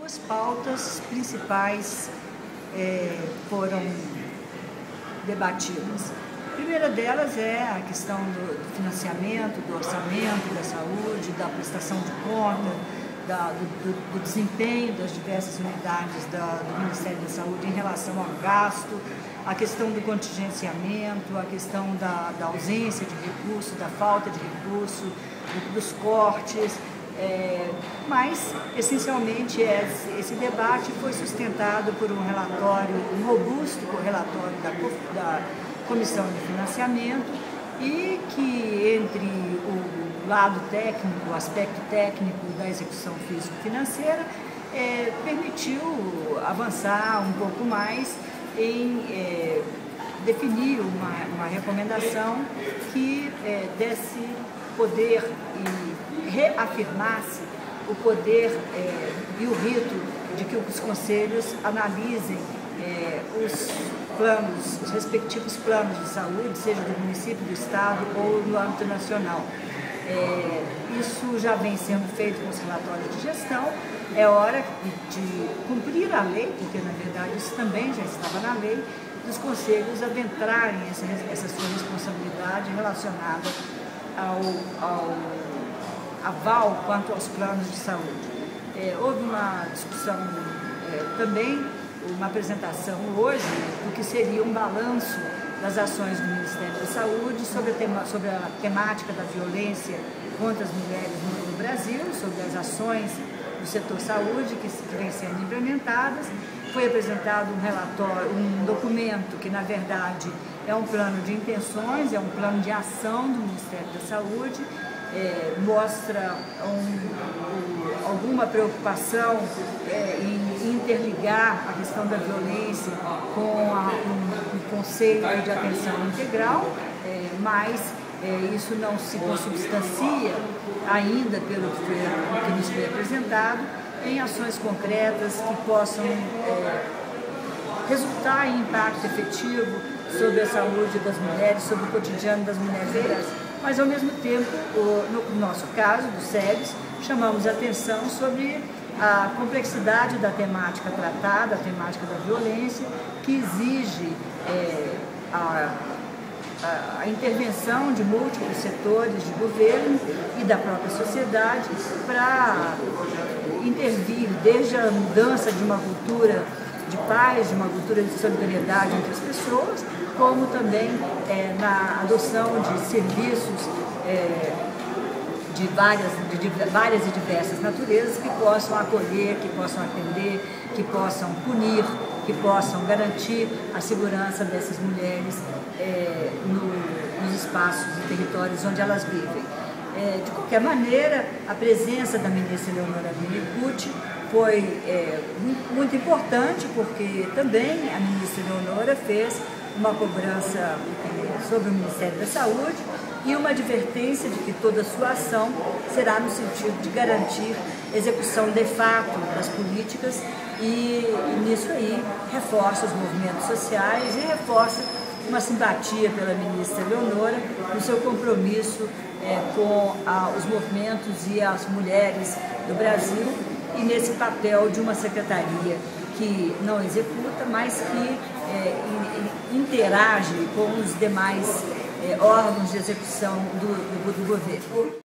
duas pautas principais foram debatidas. A primeira delas é a questão do financiamento, do orçamento da saúde, da prestação de conta, do desempenho das diversas unidades do Ministério da Saúde em relação ao gasto, a questão do contingenciamento, a questão da ausência de recurso, da falta de recurso, dos cortes. Mas, essencialmente, esse debate foi sustentado por um relatório, um robusto relatório da Comissão de Financiamento, e que, entre o lado técnico, o aspecto técnico da execução físico-financeira, permitiu avançar um pouco mais em definir uma recomendação que desse poder e reafirmasse o poder e o rito de que os conselhos analisem os respectivos planos de saúde, seja do município, do estado ou no âmbito nacional. Isso já vem sendo feito com os relatórios de gestão. É hora de cumprir a lei, porque na verdade isso também já estava na lei, dos conselhos adentrarem essa sua responsabilidade relacionada ao aval quanto aos planos de saúde. Houve uma discussão também, uma apresentação hoje do que seria um balanço das ações do Ministério da Saúde sobre a temática da violência contra as mulheres no Brasil, sobre as ações do setor saúde que vêm sendo implementadas. Foi apresentado um relatório, um documento que, na verdade, é um plano de intenções, é um plano de ação do Ministério da Saúde, mostra alguma preocupação em interligar a questão da violência com um conceito de atenção integral, mas isso não se consubstancia ainda pelo que nos foi apresentado em ações concretas que possam resultar em impacto efetivo sobre a saúde das mulheres, sobre o cotidiano das mulheres. Mas, ao mesmo tempo, no nosso caso, do SEBS, chamamos a atenção sobre a complexidade da temática tratada, a temática da violência, que exige a intervenção de múltiplos setores de governo e da própria sociedade para intervir desde a mudança de uma cultura de paz, de uma cultura de solidariedade entre as pessoas, como também na adoção de serviços de várias e diversas naturezas que possam acolher, que possam atender, que possam punir, que possam garantir a segurança dessas mulheres nos espaços e territórios onde elas vivem. De qualquer maneira, a presença da ministra Eleonora Meneguzzi foi muito importante, porque também a ministra Eleonora fez uma cobrança sobre o Ministério da Saúde e uma advertência de que toda a sua ação será no sentido de garantir execução de fato das políticas e nisso aí reforça os movimentos sociais e reforça uma simpatia pela ministra Eleonora no seu compromisso com os movimentos e as mulheres do Brasil e nesse papel de uma secretaria que não executa, mas que interage com os demais órgãos de execução do governo.